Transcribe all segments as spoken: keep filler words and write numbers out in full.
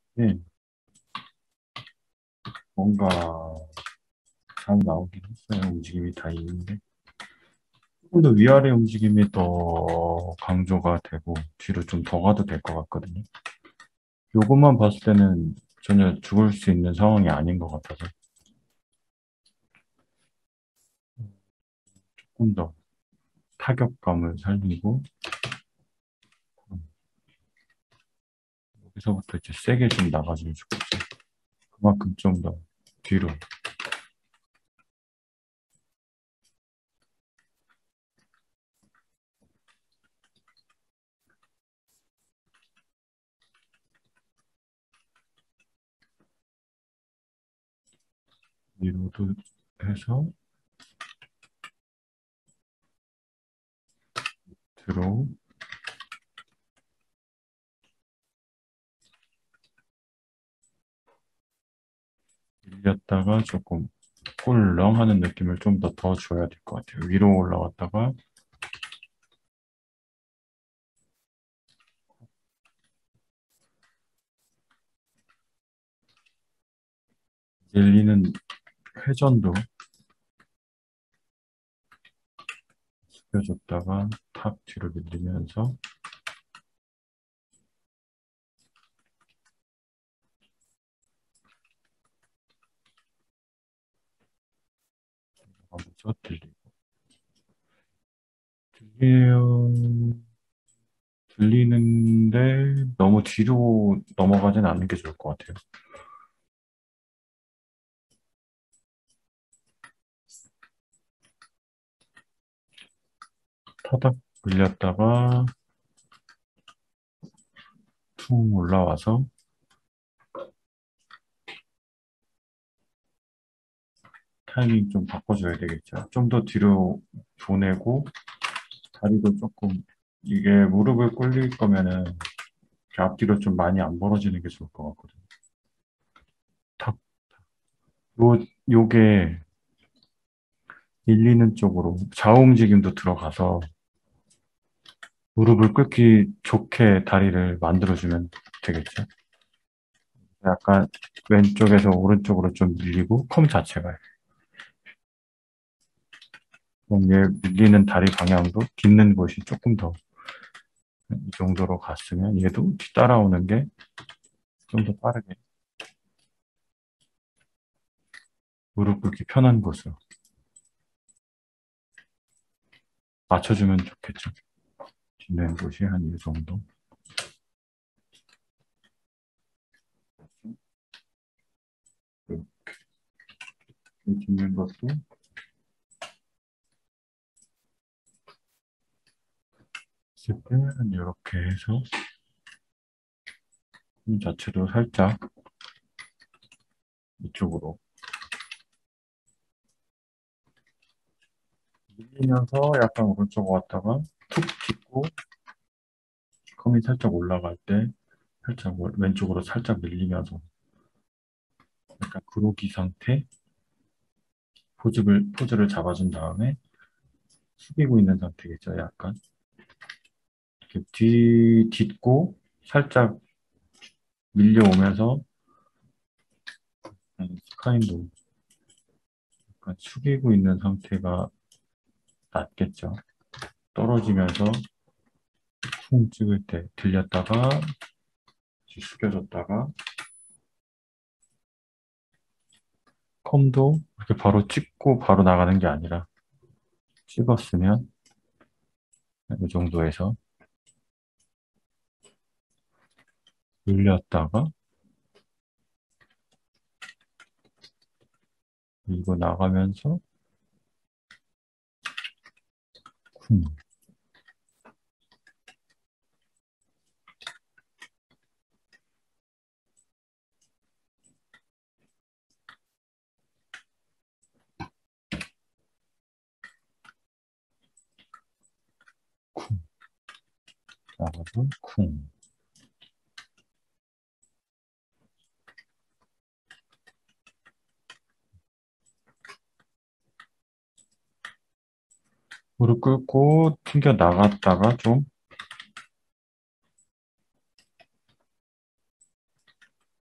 네, 뭔가 잘 나오긴 했어요. 움직임이 다 있는데. 조금 더 위아래 움직임이 더 강조가 되고, 뒤로 좀 더 가도 될 것 같거든요. 요것만 봤을 때는 전혀 죽을 수 있는 상황이 아닌 것 같아서, 조금 더 타격감을 살리고, 여기서부터 이제 세게 좀 나가주면 좋겠죠. 그만큼 좀 더 뒤로. 위로도 해서, 뒤로 밀렸다가 조금 꿀렁 하는 느낌을 좀 더 더 줘야 될 것 같아요. 위로 올라갔다가, 밀리는 회전도 숙여줬다가 탁 뒤로 밀리면서 하면서 들리고 들려요. 들리는데 너무 뒤로 넘어가진 않는 게 좋을 것 같아요. 타닥 밀렸다가 퉁 올라와서 타이밍 좀 바꿔줘야 되겠죠. 좀 더 뒤로 보내고 다리도 조금 이게 무릎을 꿇릴 거면은 이렇게 앞뒤로 좀 많이 안 벌어지는 게 좋을 것 같거든요. 탁, 요, 요게 밀리는 쪽으로 좌우 움직임도 들어가서 무릎을 꿇기 좋게 다리를 만들어주면 되겠죠. 약간 왼쪽에서 오른쪽으로 좀 밀리고 컴 자체가 그럼 얘 밀리는 다리 방향도 딛는 곳이 조금 더 이 정도로 갔으면 얘도 뒤따라오는 게 좀 더 빠르게 무릎 꿇기 편한 곳으로 맞춰주면 좋겠죠. 딛는 곳이 한 이 정도. 이렇게 딛는 것도 있을 때는 이렇게 해서 이 자체도 살짝 이쪽으로 밀리면서 약간 오른쪽 왔다가 툭 딛고 컴이 살짝 올라갈 때 살짝 왼쪽으로 살짝 밀리면서 약간 그로기 상태 포즈를, 포즈를 잡아준 다음에 숙이고 있는 상태겠죠. 약간 이렇게 뒤 딛고 살짝 밀려오면서 스카인도 약간 숙이고 있는 상태가 낫겠죠. 떨어지면서 쿵 찍을 때 들렸다가 다시 숙여줬다가 컴도 이렇게 바로 찍고 바로 나가는 게 아니라 찍었으면 이 정도에서 밀렸다가 밀고 나가면서 쿵 쿵 나가서 쿵 무릎 꿇고 튕겨 나갔다가 좀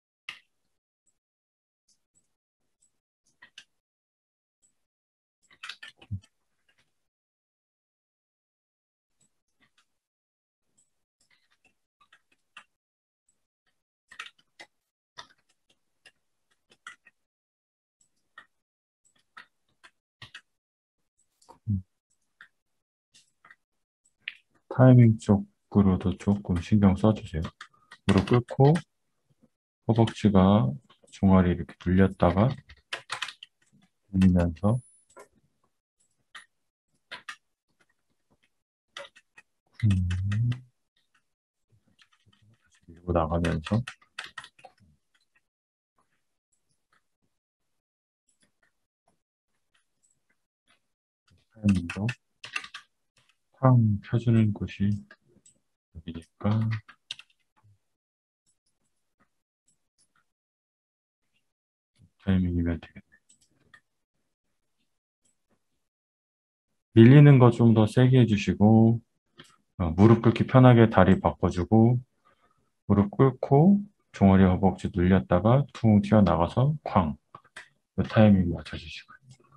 타이밍 쪽으로도 조금 신경 써주세요. 무릎 꿇고 허벅지가 종아리 이렇게 돌렸다가 돌리면서 음, 밀고 나가면서 타이밍도 탕 펴주는 곳이 여기니까 타이밍이면 되겠네. 밀리는 거 좀 더 세게 해주시고 어, 무릎 꿇기 편하게 다리 바꿔주고 무릎 꿇고 종아리 허벅지 눌렸다가 퉁 튀어나가서 쾅. 그 타이밍 맞춰주시고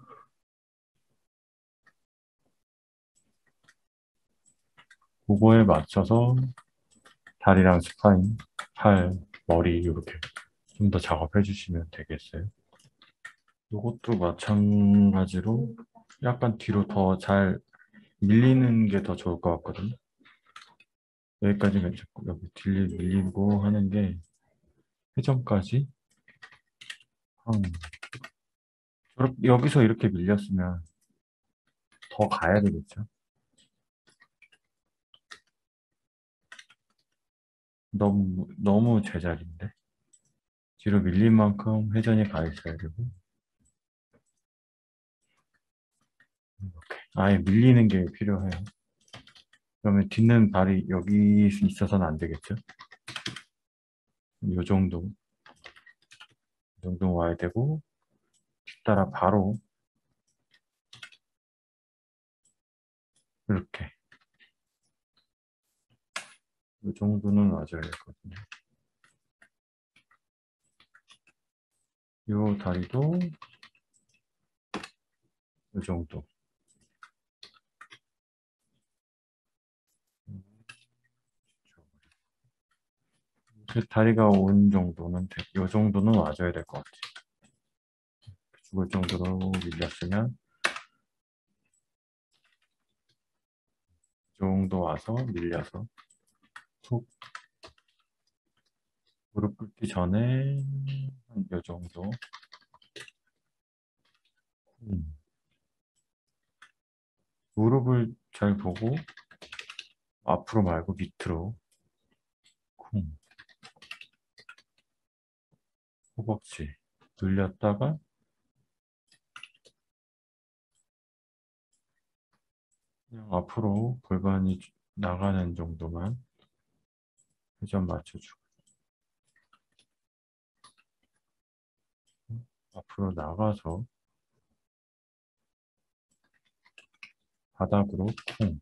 그거에 맞춰서 다리랑 스파인, 팔, 머리 이렇게 좀 더 작업해 주시면 되겠어요. 이것도 마찬가지로 약간 뒤로 더 잘 밀리는 게 더 좋을 것 같거든요. 여기까지 괜찮고 여기 뒤로 밀리고 하는 게 회전까지 한 저렇게- 여기서 이렇게 밀렸으면 더 가야 되겠죠. 너무 너무 제자리인데 뒤로 밀린 만큼 회전이 가 있어야 되고 이렇게 아예 밀리는 게 필요해요. 그러면 딛는 발이 여기 있어서는 안 되겠죠. 이 정도, 이 정도 와야 되고 뒤따라 바로 이렇게 이 정도는 와줘야 되거든요. 이 다리도 이 정도. 그 다리가 온 정도는 돼. 이 정도는 와줘야 될 것 같아요. 죽을 정도로 밀렸으면 이 정도 와서 밀려서 툭 무릎 꿇기 전에 한 이 정도. 음. 무릎을 잘 보고 앞으로 말고 밑으로 쿵. 허벅지 눌렸다가 그냥 앞으로 골반이 나가는 정도만 회전 맞춰주고 앞으로 나가서 바닥으로 쿵.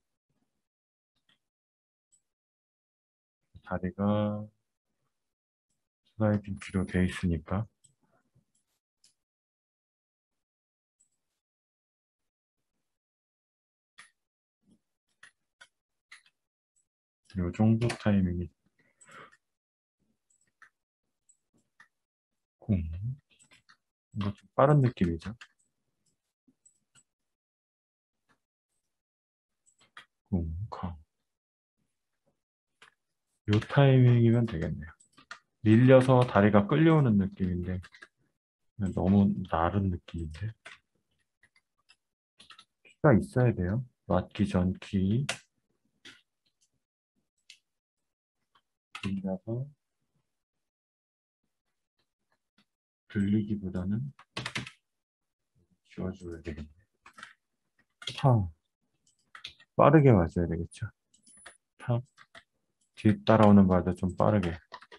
다리가 슬라이딩 뒤로 돼 있으니까 이 정도 타이밍이 쿵. 이거 좀 빠른 느낌이죠. 쿵, 쾅. 이 타이밍이면 되겠네요. 밀려서 다리가 끌려오는 느낌인데 너무 나른 느낌인데 키가 있어야 돼요. 맞기 전 키 밀려서 들리기보다는 쥐어줘야 되겠네. 탁 빠르게 맞아야 되겠죠. 탁 뒤 따라오는 발도 좀 빠르게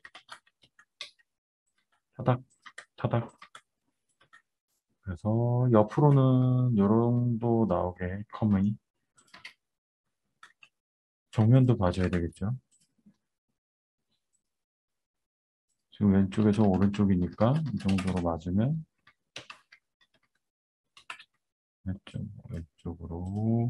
타닥 타닥. 그래서 옆으로는 요 정도 나오게 컴이 정면도 봐줘야 되겠죠. 지금 왼쪽에서 오른쪽이니까 이 정도로 맞으면 왼쪽, 왼쪽으로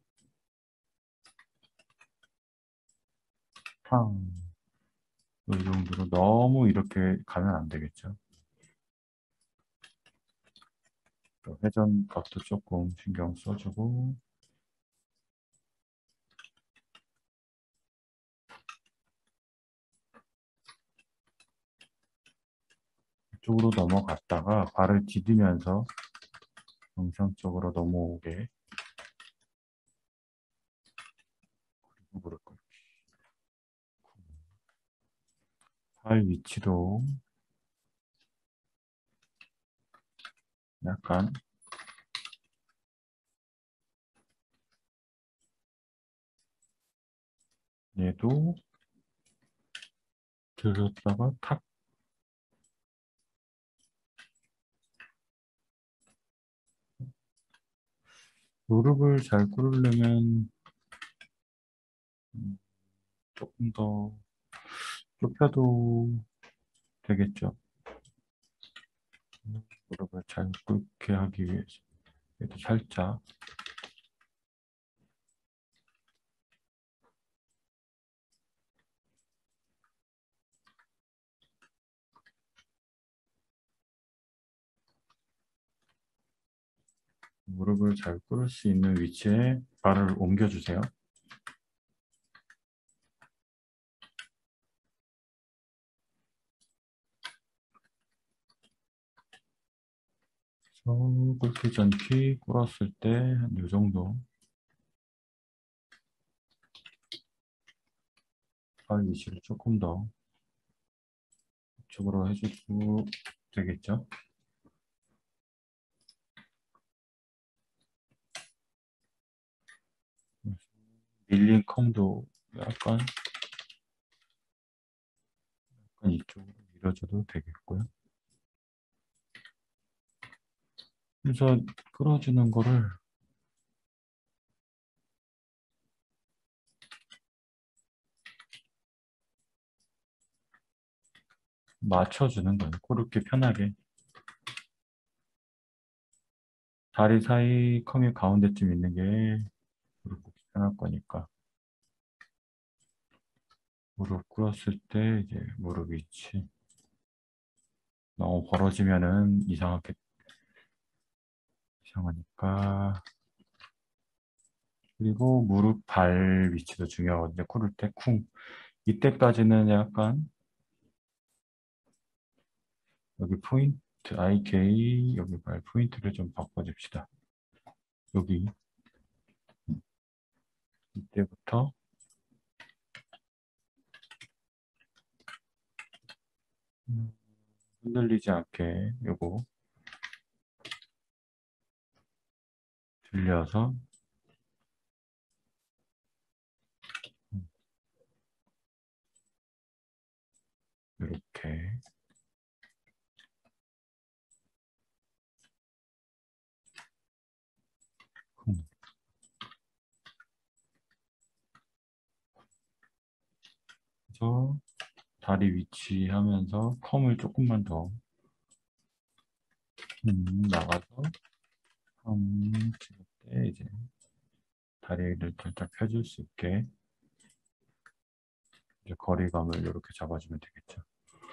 팡. 이 정도로 너무 이렇게 가면 안 되겠죠. 회전 각도 조금 신경 써주고 이쪽으로 넘어갔다가 발을 디디면서 정상적으로 넘어오게 무릎을 꿇기. 발 위치도 약간 얘도 들었다가 탁 무릎을 잘 꿇으려면 음, 조금 더 좁혀도 되겠죠. 무릎을 잘 꿇게 하기 위해서 그래도 살짝 무릎을 잘 꿇을 수 있는 위치에 발을 옮겨주세요. 그래서 꿇기 전키 꿇었을 때 한 이 정도 발 위치를 조금 더 이쪽으로 해줘도 되겠죠. 밀린 컴도 약간, 약간 이쪽으로 밀어줘도 되겠고요. 그래서 끌어주는 거를 맞춰주는 거예요. 그렇게 편하게. 다리 사이 컴이 가운데쯤 있는 게 무릎 꿇기 편할 거니까. 무릎 꿇었을 때 이제 무릎 위치. 너무 벌어지면은 이상하게, 이상하니까. 그리고 무릎 발 위치도 중요하거든요. 꿇을 때 쿵. 이때까지는 약간 여기 포인트 아이케이 여기 발 포인트를 좀 바꿔줍시다. 여기 이때부터 음, 흔들리지 않게 요거 들려서 이렇게 그래서 다리 위치하면서 컴을 조금만 더 음, 나가서 컴 찍을 때 이제 다리를 살짝 펴줄 수 있게 이제 거리감을 이렇게 잡아주면 되겠죠.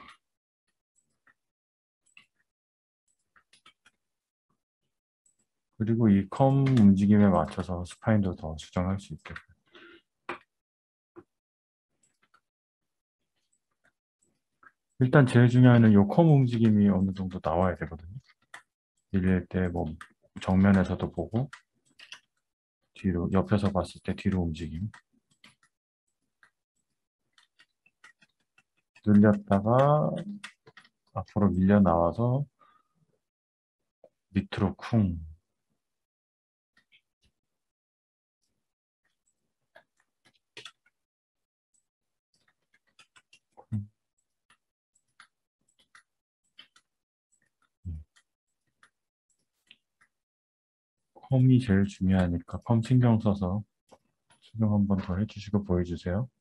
그리고 이 컴 움직임에 맞춰서 스파인도 더 수정할 수 있게. 일단 제일 중요한 이 컴 움직임이 어느 정도 나와야 되거든요. 밀릴 때 뭐 정면에서도 보고 뒤로 옆에서 봤을 때 뒤로 움직임. 늘렸다가 앞으로 밀려 나와서 밑으로 쿵. 쿵. 컴이 제일 중요하니까 컴 신경 써서 수정 한번 더 해주시고 보여주세요.